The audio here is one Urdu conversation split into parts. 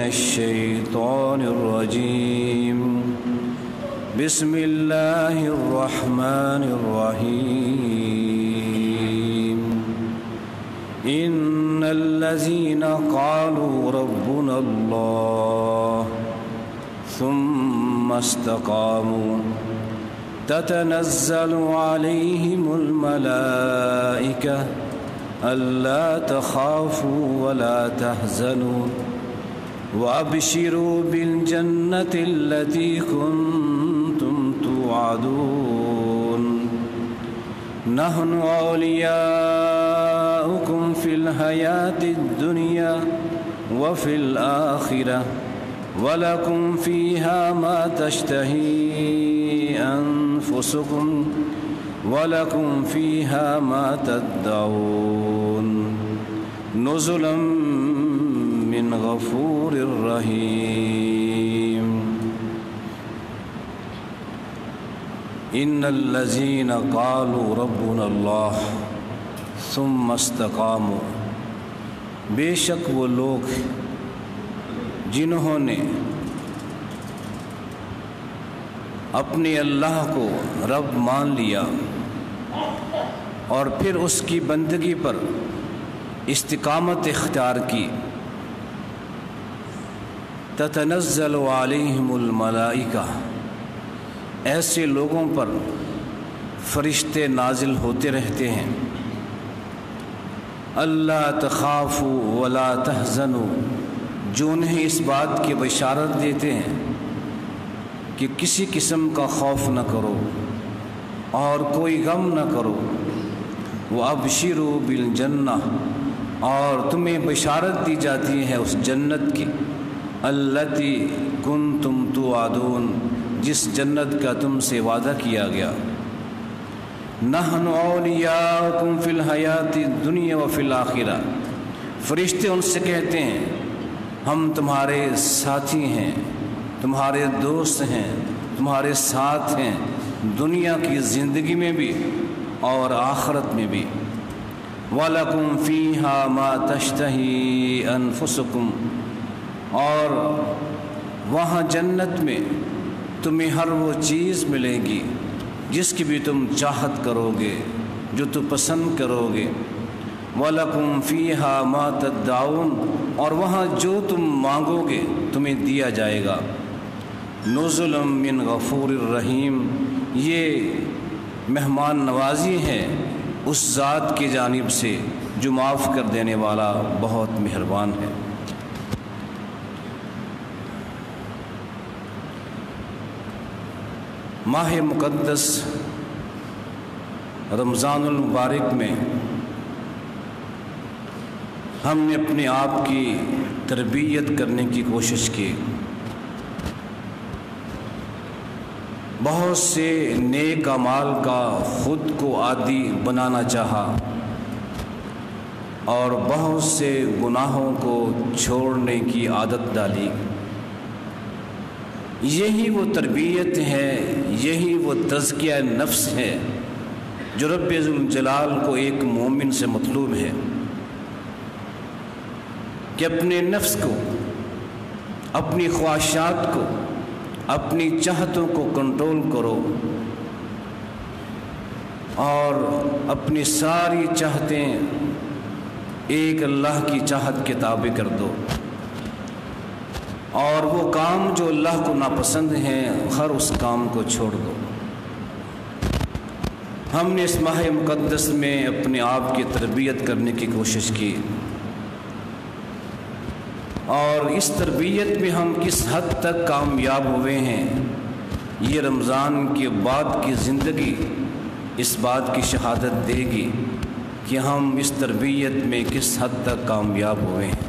الشيطان الرجيم بسم الله الرحمن الرحيم إن الذين قالوا ربنا الله ثم استقاموا تتنزل عليهم الملائكة ألا تخافوا ولا تحزنوا وأبشروا بالجنة التي كنتم توعدون نحن أولياؤكم في الحياة الدنيا وفي الآخرة ولكم فيها ما تشتهي أنفسكم ولكم فيها ما تدعون نزلا من غفور رحيم إن الذين قالوا ربنا الله ثم استقاموا بے شک وہ لوگ جنہوں نے اپنے اللہ کو رب مان لیا اور پھر اس کی بندگی پر استقامت اختیار کی تتنزل علیہم الملائکہ ایسے لوگوں پر فرشتے نازل ہوتے رہتے ہیں اللہ تخافوا ولا تحزنوا جو انہیں اس بات کی بشارت دیتے ہیں کہ کسی قسم کا خوف نہ کرو اور کوئی غم نہ کرو وَأَبْشِرُوا بِالْجَنَّةِ اور تمہیں بشارت دی جاتی ہے اس جنت کی الَّتِي كُنْتُمْ تُوعَدُونَ جس جنت کا تم سے وعدہ کیا گیا نَحْنُ أَوْلِيَاؤُكُمْ فِي الْحَيَاةِ الدُّنْيَا وَفِي الْآخِرَةِ فرشتے ان سے کہتے ہیں ہم تمہارے ساتھی ہیں تمہارے دوست ہیں تمہارے ساتھ ہیں دنیا کی زندگی میں بھی اور آخرت میں بھی وَلَكُمْ فِيهَا مَا تَشْتَهِي أَنفُسُكُمْ اور وہاں جنت میں تمہیں ہر وہ چیز ملے گی جس کی بھی تم چاہت کرو گے جو تم پسند کرو گے وَلَكُمْ فِيهَا مَا تَدَّعُونَ اور وہاں جو تم مانگو گے تمہیں دیا جائے گا نزلا من غفور الرحیم یہ مہمان نوازی ہے اس ذات کی جانب سے جو معاف کر دینے والا بہت مہربان ہے ماہ مقدس رمضان المبارک میں ہم نے اپنے آپ کی تربیت کرنے کی کوشش کی بہت سے نیک اعمال کا خود کو عادی بنانا چاہا اور بہت سے گناہوں کو چھوڑنے کی عادت ڈالی یہی وہ تربیت ہے یہی وہ تزکیہ نفس ہے جو رب ذوالجلال کو ایک مومن سے مطلوب ہے کہ اپنے نفس کو اپنی خواہشات کو اپنی چاہتوں کو کنٹرول کرو اور اپنی ساری چاہتیں ایک اللہ کی چاہت کے تابع کر دو اور وہ کام جو اللہ کو ناپسند ہیں ہر اس کام کو چھوڑ دو ہم نے اس ماہ مقدس میں اپنے آپ کی تربیت کرنے کی کوشش کی اور اس تربیت میں ہم کس حد تک کامیاب ہوئے ہیں یہ رمضان کے بعد کی زندگی اس بات کی شہادت دے گی کہ ہم اس تربیت میں کس حد تک کامیاب ہوئے ہیں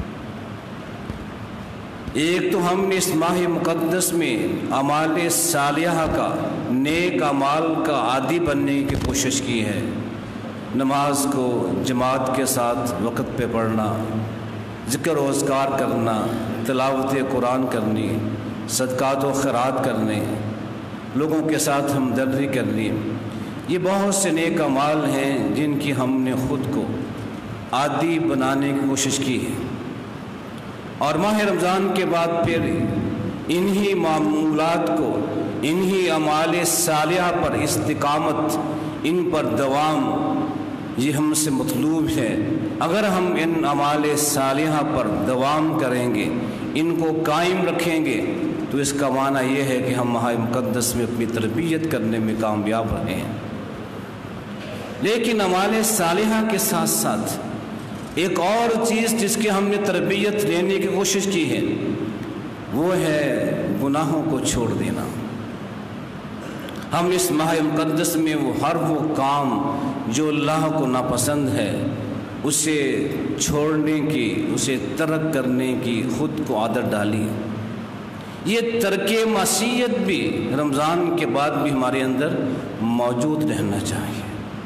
ایک تو ہم نے اس ماہ مقدس میں اعمال صالحہ کا نیک اعمال کا عادی بننے کی کوشش کی ہے نماز کو جماعت کے ساتھ وقت پہ پڑھنا ذکر و اذکار کرنا تلاوت قرآن کرنی صدقات و خیرات کرنے لوگوں کے ساتھ ہمدردی کرنی یہ بہت سے نیک اعمال ہیں جن کی ہم نے خود کو عادی بنانے کی کوشش کی ہے اور ماہ رمضان کے بعد پھر انہی معمولات کو، انہی اعمال صالحہ پر استقامت، ان پر دوام، یہ ہم سے مطلوب ہے۔ اگر ہم ان اعمال صالحہ پر دوام کریں گے، ان کو قائم رکھیں گے، تو اس کا معنی یہ ہے کہ ہم ماہ مقدس میں اپنی تربیت کرنے میں کامیاب رہے ہیں۔ لیکن اعمال صالحہ کے ساتھ ساتھ ایک اور چیز جس کی ہم نے تربیت لینے کی کوشش کی ہے، وہ ہے گناہوں کو چھوڑ دینا۔ ہم اس ماہ مقدس میں ہر وہ کام جو اللہ کو ناپسند ہے اسے چھوڑنے کی، اسے ترک کرنے کی خود کو عادت ڈالی۔ یہ ترک معصیت بھی رمضان کے بعد بھی ہمارے اندر موجود رہنا چاہیے۔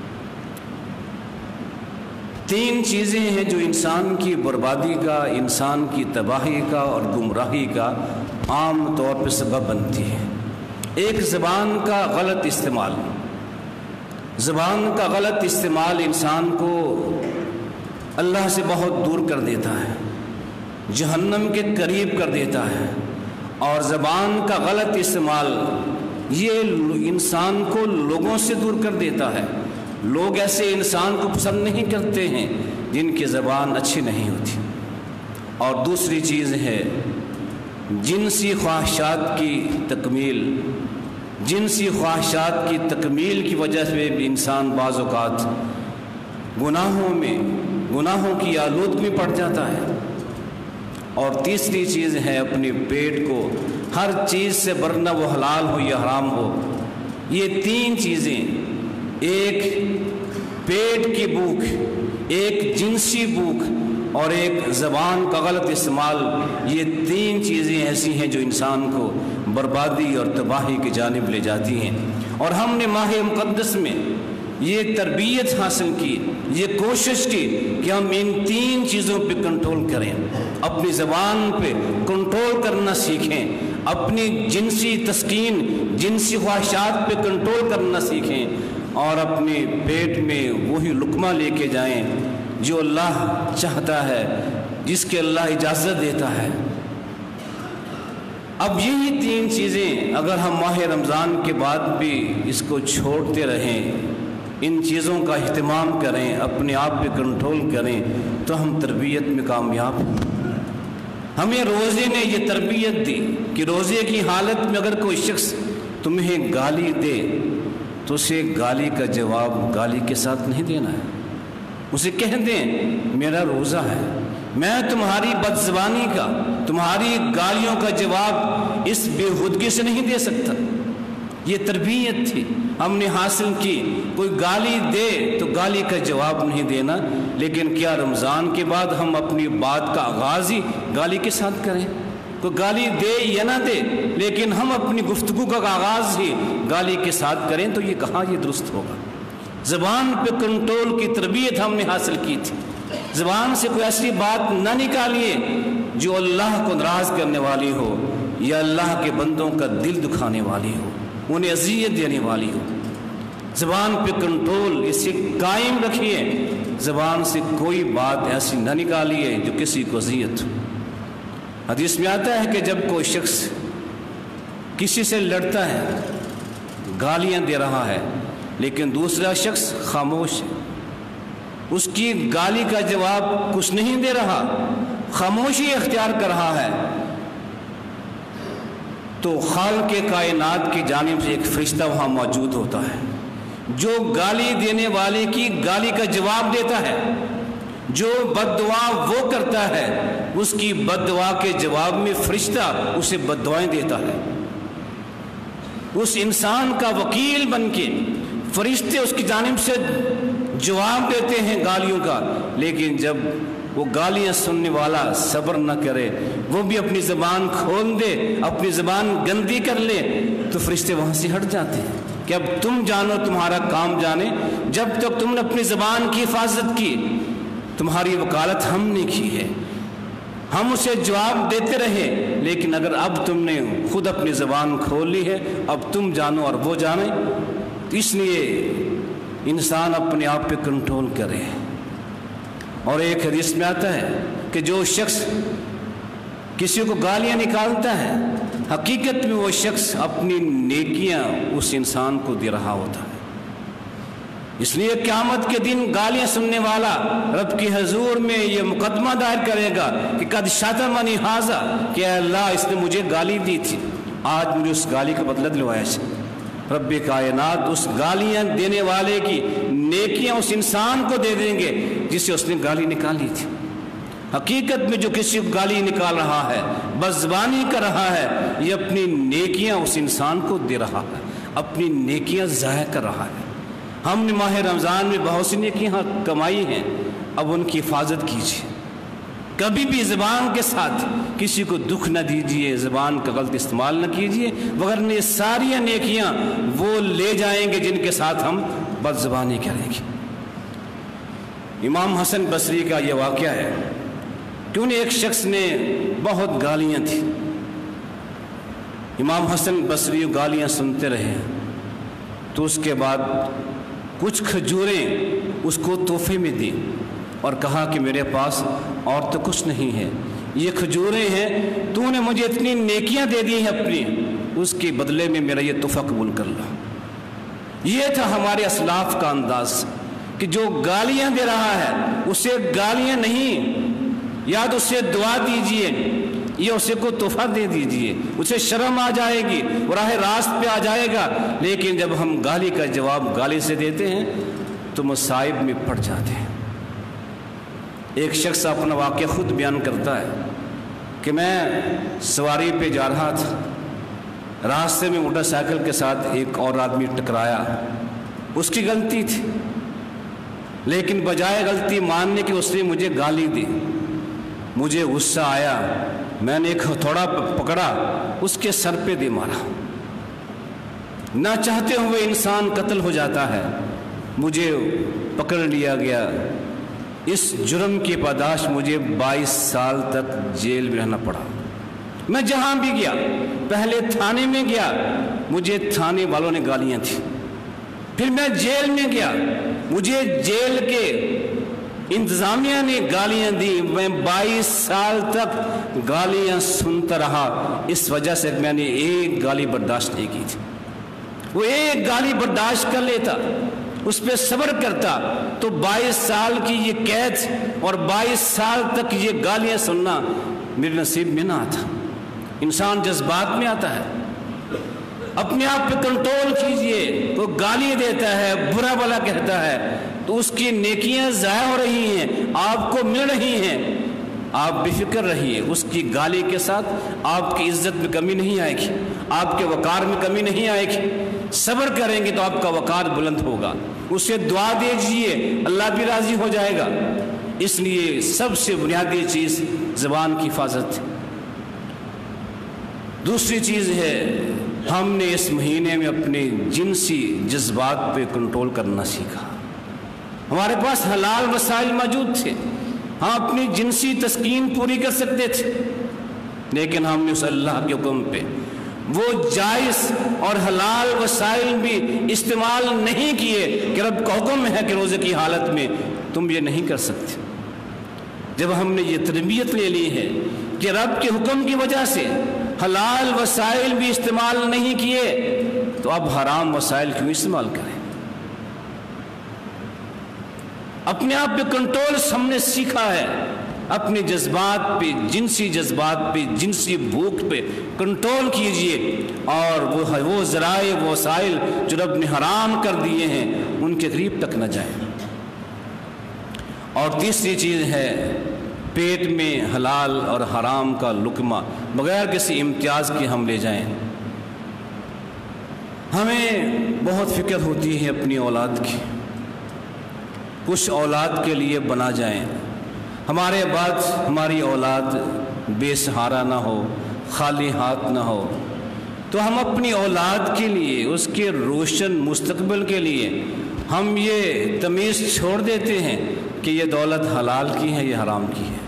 3 چیزیں ہیں جو انسان کی بربادی کا، انسان کی تباہی کا اور گمراہی کا عام طور پر سبب بنتی ہے۔ ایک زبان کا غلط استعمال۔ زبان کا غلط استعمال انسان کو اللہ سے بہت دور کر دیتا ہے، جہنم کے قریب کر دیتا ہے۔ اور زبان کا غلط استعمال یہ انسان کو لوگوں سے دور کر دیتا ہے۔ لوگ ایسے انسان کو پسند نہیں کرتے ہیں جن کی زبان اچھی نہیں ہوتی۔ اور دوسری چیز ہے جنسی خواہشات کی تکمیل۔ جنسی خواہشات کی تکمیل کی وجہ سے بھی انسان بعض اوقات گناہوں کی آلودگی میں پڑ جاتا ہے۔ اور تیسری چیز ہے اپنے پیٹ کو ہر چیز سے بھرنا، وہ حلال ہو یا حرام ہو۔ یہ 3 چیزیں، ایک پیٹ کی بھوک، ایک جنسی بھوک اور ایک زبان کا غلط استعمال، یہ 3 چیزیں ایسی ہیں جو انسان کو بربادی اور تباہی کی جانب لے جاتی ہیں۔ اور ہم نے ماہ مقدس میں یہ تربیت حاصل کی، یہ کوشش کی کہ ہم ان 3 چیزوں پہ کنٹرول کریں، اپنی زبان پہ کنٹرول کرنا سیکھیں، اپنی جنسی تسکین، جنسی خواہشات پہ کنٹرول کرنا سیکھیں، اور اپنے پیٹ میں وہی لقمہ لے کے جائیں جو اللہ چاہتا ہے، جس کے اللہ اجازت دیتا ہے۔ اب یہی 3 چیزیں اگر ہم ماہ رمضان کے بعد بھی اس کو چھوڑتے رہیں، ان چیزوں کا اہتمام کریں، اپنے آپ پہ کنٹرول کریں، تو ہم تربیت میں کامیاب ہیں۔ ہمیں روزے نے یہ تربیت دی کہ روزے کی حالت میں اگر کوئی شخص تمہیں گالی دے تو اسے گالی کا جواب گالی کے ساتھ نہیں دینا ہے۔ اسے کہہ دیں میرا روزہ ہے، میں تمہاری بدزبانی کا، تمہاری گالیوں کا جواب اس بے خودگی سے نہیں دے سکتا۔ یہ تربیت تھی ہم نے حاصل کی۔ کوئی گالی دے تو گالی کا جواب نہیں دینا، لیکن کیا رمضان کے بعد ہم اپنی بات کا آغاز ہی گالی کے ساتھ کریں؟ کوئی گالی دے یا نہ دے، لیکن ہم اپنی گفتگو کا آغاز ہی گالی کے ساتھ کریں تو یہ کہاں یہ درست ہوگا؟ زبان پہ کنٹرول کی تربیت ہم نے حاصل کی تھی۔ زبان سے کوئی ایسی بات نہ نکالیے جو اللہ کو ناراض کرنے والی ہو یا اللہ کے بندوں کا دل دکھانے والی ہو، انہیں اذیت دینے والی ہو۔ زبان پہ کنٹرول اسے قائم رکھیے، زبان سے کوئی بات ایسی نہ نکالیے جو کسی کو اذیت ہو۔ حدیث میں آتا ہے کہ جب کوئی شخص کسی سے لڑتا ہے، گالیاں دے رہا ہے، لیکن دوسرا شخص خاموش ہے، اس کی گالی کا جواب کچھ نہیں دے رہا، خاموشی اختیار کر رہا ہے، تو خالق کائنات کی جانب سے ایک فرشتہ وہاں موجود ہوتا ہے جو گالی دینے والے کی گالی کا جواب دیتا ہے۔ جو بد دعا وہ کرتا ہے، اس کی بد دعا کے جواب میں فرشتہ اسے بد دعائیں دیتا ہے۔ اس انسان کا وکیل بن کے فرشتے اس کی جانب سے جواب دیتے ہیں گالیوں کا، لیکن جب وہ گالیاں سننے والا صبر نہ کرے، وہ بھی اپنی زبان کھول دے، اپنی زبان گندی کر لے، تو فرشتے وہاں سے ہٹ جاتے ہیں کہ اب تم جانو، تمہارا کام جانے۔ جب تک تم نے اپنی زبان کی حفاظت کی، تمہاری وکالت ہم نے کی ہے، ہم اسے جواب دیتے رہے، لیکن اگر اب تم نے خود اپنی زبان کھول لی ہے، اب تم جانو اور وہ جانے۔ تو اس لیے انسان اپنے آپ پہ کنٹرول کرے۔ اور ایک حدیث میں آتا ہے کہ جو شخص किसी को गालियां निकालता है, हकीकत में वो शख्स अपनी नेकियां उस इंसान को दे रहा होता है। इसलिए क़यामत के दिन गालियां सुनने वाला रब के हुजूर में ये मुकदमा दायर करेगा कि कद शतमनी हाज़ा, कि अल्लाह इसने मुझे गाली दी थी, आज मुझे उस गाली का बदला दिलवाया है। रब कायनात उस गालियां देने वाले की नेकियां उस इंसान को दे देंगे जिसे उसने गाली निकाली थी। हकीकत में जो किसी को गाली निकाल रहा है, बज़बानी कर रहा है, ये अपनी नेकियां उस इंसान को दे रहा है, अपनी नेकियां ज़ाया कर रहा है। हमने माह रमज़ान में बहुत सी नेकियां कमाई हैं, अब उनकी हिफाजत कीजिए। कभी भी ज़बान के साथ किसी को दुख न दीजिए, ज़बान का गलत इस्तेमाल न कीजिए, वगरना ये सारी नेकियां वो ले जाएंगे जिनके साथ हम बदज़बानी करेंगे। इमाम हसन बसरी का ये वाक़या है कि उन्हें एक शख्स ने बहुत गालियां थी। इमाम हसन बसरी गालियां सुनते रहे, तो उसके बाद कुछ खजूरें उसको तोहफे में दी और कहा कि मेरे पास और तो कुछ नहीं है, ये खजूरें हैं, तूने मुझे इतनी नेकियां दे दी हैं अपनी, उसके बदले में मेरा ये तोहफा कबूल कर लो। ये था हमारे असलाफ का अंदाज कि जो गालियां दे रहा है उसे गालियां नहीं, या तो उसे दुआ दीजिए या उसे को तोहफा दे दीजिए, उसे शर्म आ जाएगी, वो राह रास्त पे आ जाएगा। लेकिन जब हम गाली का जवाब गाली से देते हैं तो मसाइब में पड़ जाते हैं। एक शख्स अपना वाक़या खुद बयान करता है कि मैं सवारी पे जा रहा था, रास्ते में मोटरसाइकिल के साथ एक और आदमी टकराया, उसकी गलती थी, लेकिन बजाय गलती मानने की उसने मुझे गाली दी। मुझे गुस्सा आया, मैंने एक हथौड़ा पकड़ा, उसके सर पे दे मारा। ना चाहते हुए इंसान कत्ल हो जाता है, मुझे पकड़ लिया गया। इस जुर्म की पादाश मुझे 22 साल तक जेल में रहना पड़ा। मैं जहां भी गया, पहले थाने में गया, मुझे थाने वालों ने गालियां थी, फिर मैं जेल में गया, मुझे जेल के इंतजामिया ने गालियां दी। मैं 22 साल तक गालियां सुनता रहा, इस वजह से मैंने एक गाली बर्दाश्त नहीं की थी। वो एक गाली बर्दाश्त कर लेता, उस पर सब्र करता, तो 22 साल की ये कैद और 22 साल तक ये गालियां सुनना मेरे नसीब में ना आता। इंसान जज्बात में आता है, अपने आप पे कंट्रोल कीजिए। वो गाली देता है, बुरा भला कहता है, तो उसकी नेकियां ज़ाया हो रही हैं, आपको मिल रही हैं। आप बेफिक्र रहिए, उसकी गाली के साथ आपकी इज्जत में कमी नहीं आएगी, आपके वकार में कमी नहीं आएगी। सब्र करेंगे तो आपका वकार बुलंद होगा। उसे दुआ दीजिए, अल्लाह भी राजी हो जाएगा। इसलिए सबसे बुनियादी चीज़ ज़बान की हिफाजत है। दूसरी चीज़ है, हमने इस महीने में अपने जिनसी जज्बात पे कंट्रोल करना सीखा। हमारे पास हलाल वसाइल मौजूद थे, हम अपनी जिनसी तस्कीन पूरी कर सकते थे, लेकिन हमने उस अल्लाह के हुक्म पे वो जायज़ और हलाल वसाइल भी इस्तेमाल नहीं किए कि रब का हुक्म है कि रोज़े की हालत में तुम ये नहीं कर सकते। जब हमने ये तरबियत ले ली है कि रब के हुक्म की वजह से हलाल वसाइल भी इस्तेमाल नहीं किए, तो अब हराम वसाइल क्यों इस्तेमाल करें। अपने आप पे कंट्रोल हमने सीखा है, अपने जज्बात पे, जिनसी जज्बात पे, जिनसी भूख पे कंट्रोल कीजिए, और वो ज़राए वसाइल जो रब ने हराम कर दिए हैं उनके करीब तक न जाए। और तीसरी चीज़ है, पेट में हलाल और हराम का लुकमा बगैर किसी इम्तियाज़ के हम ले जाएं। हमें बहुत फ़िक्र होती है अपनी औलाद की, कुछ औलाद के लिए बना जाएं, हमारे बाद हमारी औलाद बेसहारा ना हो, खाली हाथ ना हो। तो हम अपनी औलाद के लिए, उसके रोशन मुस्तकबिल के लिए हम ये तमीज़ छोड़ देते हैं कि ये दौलत हलाल की है, ये हराम की है।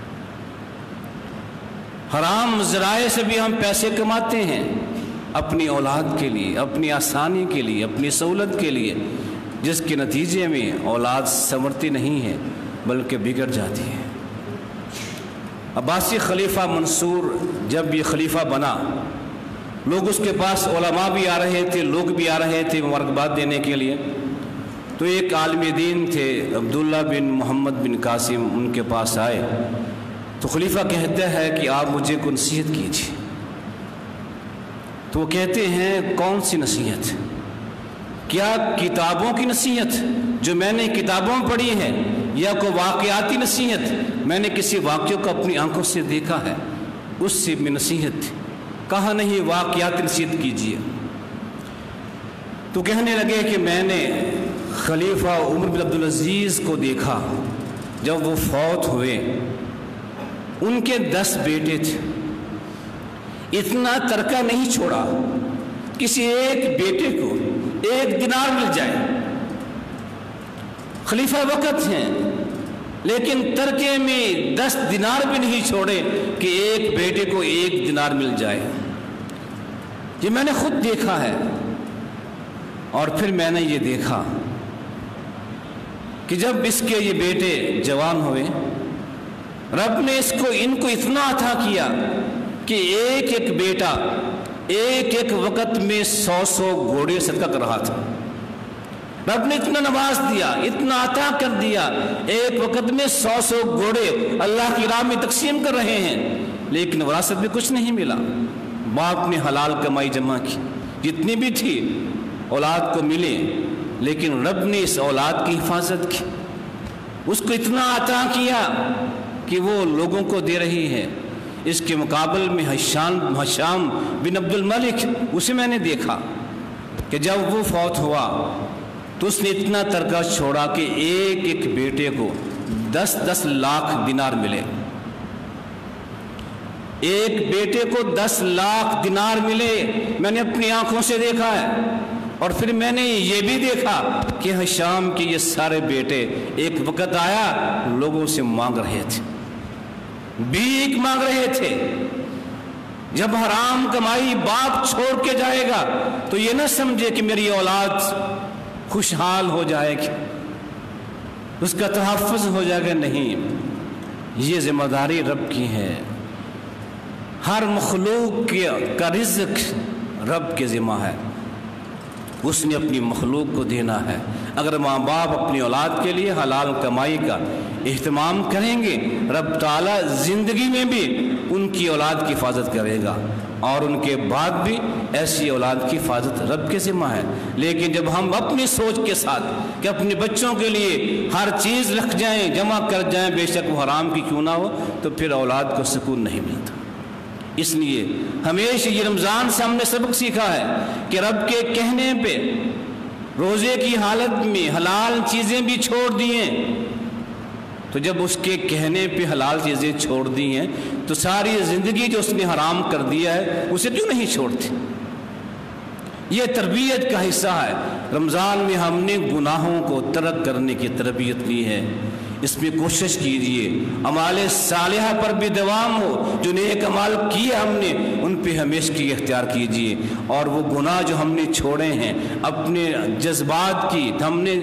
हराम ज़राए से भी हम पैसे कमाते हैं अपनी औलाद के लिए, अपनी आसानी के लिए, अपनी सहूलत के लिए, जिसके नतीजे में औलाद संवरती नहीं है बल्कि बिगड़ जाती है। عباسی خلیفہ منصور جب یہ خلیفہ بنا، لوگ اس کے پاس علماء بھی آ رہے تھے، لوگ بھی آ رہے تھے مبارکباد دینے کے لیے۔ تو ایک عالم دین تھے عبداللہ بن محمد بن قاسم، ان کے پاس آئے تو خلیفہ کہتا ہے کہ آپ مجھے کوئی نصیحت کیجیے۔ تو وہ کہتے ہیں کون سی نصیحت؟ کیا کتابوں کی نصیحت جو میں نے کتابوں میں پڑھی ہے، یا کوئی واقعاتی نصیحت میں نے کسی واقعے کو اپنی آنکھوں سے دیکھا ہے اس سے میں نصیحت تھی؟ کہا نہیں، واقعاتی نصیحت کیجیے۔ تو کہنے لگے کہ میں نے خلیفہ عمر بن عبدالعزیز کو دیکھا، جب وہ فوت ہوئے ان کے 10 بیٹے تھے، اتنا ترکہ نہیں چھوڑا کسی ایک بیٹے کو 1 دینار مل جائے۔ خلیفہ وقت ہیں لیکن ترکے میں 10 دینار بھی نہیں چھوڑے کہ ایک بیٹے کو 1 دینار مل جائے۔ یہ میں نے خود دیکھا ہے۔ اور پھر میں نے یہ دیکھا کہ جب اس کے یہ بیٹے جوان ہوئے، رب نے ان کو اتنا عطا کیا کہ ایک ایک بیٹا ایک ایک وقت میں 100 گھوڑے صدقہ کر رہا تھا۔ رب نے اتنا نواز دیا، اتنا عطا کر دیا، ایک وقت میں 100 گھوڑے اللہ کی راہ میں تقسیم کر رہے ہیں، لیکن وراثت میں کچھ نہیں ملا۔ باپ نے حلال کمائی جمع کی، جتنی بھی تھی اولاد کو ملے، لیکن رب نے اس اولاد کی حفاظت کی، اس کو اتنا عطا کیا کہ وہ لوگوں کو دے رہی ہے۔ اس کے مقابل میں ہشام بن عبد الملک، اسے میں نے دیکھا کہ جب وہ فوت ہوا تو اس نے اتنا ترکہ چھوڑا کہ ایک ایک بیٹے کو 10 لاکھ دینار ملے۔ ایک بیٹے کو 10 لاکھ دینار ملے، میں نے اپنی آنکھوں سے دیکھا ہے۔ اور پھر میں نے یہ بھی دیکھا کہ ہشام کے یہ سارے بیٹے ایک وقت آیا لوگوں سے مانگ رہے تھے، بھیک مانگ رہے تھے۔ جب حرام کمائی باپ چھوڑ کے جائے گا تو یہ نہ سمجھے کہ میری اولاد خوشحال ہو جائے گی، اس کا تحفظ ہو جائے گا، نہیں، یہ ذمہ داری رب کی ہے۔ ہر مخلوق کا رزق رب کے ذمہ ہے، اس نے اپنی مخلوق کو دینا ہے۔ اگر ماں باپ اپنی اولاد کے لیے حلال کمائی کا اہتمام کریں گے، رب تعالیٰ زندگی میں بھی ان کی اولاد کی حفاظت کرے گا، اور ان کے بعد بھی ایسی اولاد کی حفاظت رب کے ذمہ ہے۔ لیکن جب ہم اپنی سوچ کے ساتھ کہ اپنے بچوں کے لیے ہر چیز رکھ جائیں، جمع کر جائیں، بے شک وہ حرام کی کیوں نہ ہو، تو پھر اولاد کو سکون نہیں ملتا۔ اس لیے ہمیشہ یہ رمضان سے ہم نے سبق سیکھا ہے کہ رب کے کہنے پہ روزے کی حالت میں حلال چیزیں بھی چھوڑ دیے، تو جب اس کے کہنے پہ حلال چیزیں چھوڑ دی ہیں تو ساری زندگی جو اس نے حرام کر دیا ہے اسے کیوں نہیں چھوڑتے؟ یہ تربیت کا حصہ ہے۔ رمضان میں ہم نے گناہوں کو ترک کرنے کی تربیت لی ہے، اس میں کوشش کیجئے، اعمال صالحہ پر بھی دوام ہو، جو نیک اعمال کیے ہم نے ان پہ ہمیشگی اختیار کیجئے، اور وہ گناہ جو ہم نے چھوڑے ہیں، اپنے جذبات کی ہم نے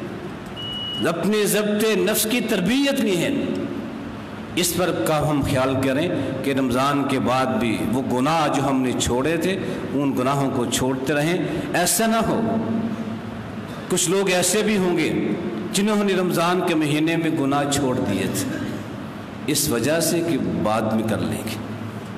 اپنے ضبط نفس کی تربیت لی ہے، اس پر کا ہم خیال کریں کہ رمضان کے بعد بھی وہ گناہ جو ہم نے چھوڑے تھے ان گناہوں کو چھوڑتے رہیں۔ ایسا نہ ہو، کچھ لوگ ایسے بھی ہوں گے جنہوں نے رمضان کے مہینے میں گناہ چھوڑ دیے تھے اس وجہ سے کہ بعد میں کر لیں گے۔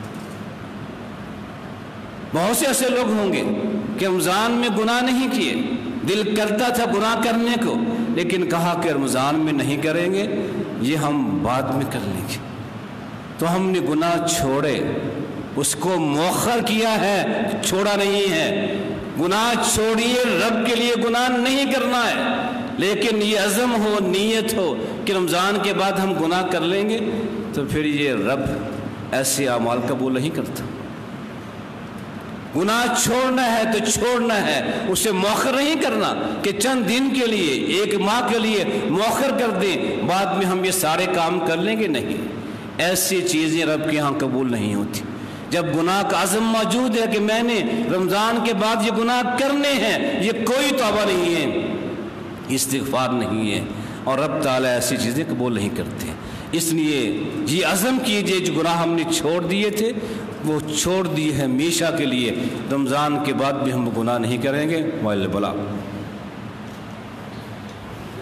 بہت سے ایسے لوگ ہوں گے کہ رمضان میں گناہ نہیں کیے، دل کرتا تھا گناہ کرنے کو، لیکن کہا کہ رمضان میں نہیں کریں گے، یہ ہم بعد میں کر لیں گے۔ تو ہم نے گناہ چھوڑے، اس کو مؤخر کیا ہے، چھوڑا نہیں ہے۔ گناہ چھوڑیے، رب کے لیے گناہ نہیں کرنا ہے، لیکن یہ عزم ہو، نیت ہو کہ رمضان کے بعد ہم گناہ کر لیں گے، تو پھر یہ رب ایسے اعمال قبول نہیں کرتا۔ گناہ چھوڑنا ہے تو چھوڑنا ہے، اسے مؤخر نہیں کرنا کہ چند دن کے لیے، 1 ماہ کے لیے مؤخر کر دیں، بعد میں ہم یہ سارے کام کر لیں گے، نہیں، ایسی چیزیں رب کے ہاں قبول نہیں ہوتی۔ جب گناہ کا عزم موجود ہے کہ میں نے رمضان کے بعد یہ گناہ کرنے ہیں، یہ کوئی توبہ نہیں ہے، استغفار نہیں ہے، اور رب تعالیٰ ایسی چیزیں قبول نہیں کرتے۔ اس لیے یہ عزم کیجئے جو گناہ ہم نے چھوڑ دیے تھے وہ چھوڑ دیے ہیں ہمیشہ کے لیے، رمضان کے بعد بھی ہم گناہ نہیں کریں گے۔ وَإِلَّا